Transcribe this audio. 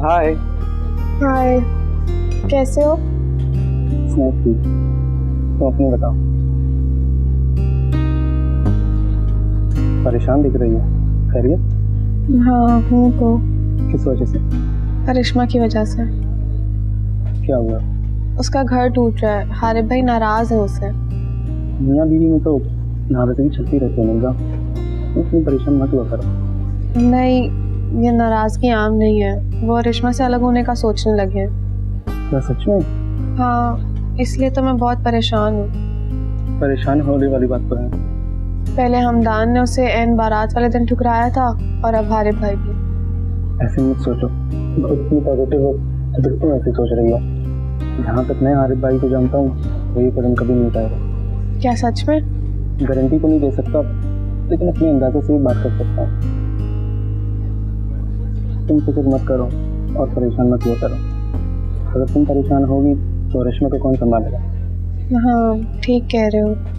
हाय। हाय, कैसे हो? मैं ठीक। तुम अपनी बताओ। परेशान दिख रही है, खैरियत? हाँ हूँ तो। किस वजह से? करिश्मा की वजह से। क्या हुआ? उसका घर टूट रहा है, हारिब भाई नाराज है उससे। मियाँ बीवी में तो नाराजगी चलती रहती है मिर्जा, इतनी परेशान मत हुआ करो। नहीं, ये नाराजगी आम नहीं है, वो रिश्मा से अलग होने का सोचने लगे हैं। क्या सच में? हाँ, इसलिए तो मैं बहुत परेशान हूँ। परेशान होने वाली बात तो है। पहले हमदान ने उसे एन बारात वाले दिन ठुकराया था और अब हारिब भाई भी। ऐसे मत सोचो, इतनी पॉजिटिव हो तो तुम ऐसे सोच रही हो। जहाँ तक मैं हारिब भाई को जानता हूँ वो ये कदम कभी नहीं उठाएगा। क्या सच में? गारंटी तो नहीं दे सकता, लेकिन अपने अंदाजों से ही बात कर सकता हूँ। तुम फिक्र मत करो और परेशान मत हुआ करो। अगर तुम परेशान होगी तो रिश्मा को कौन संभालेगा? हाँ ठीक कह रहे हो।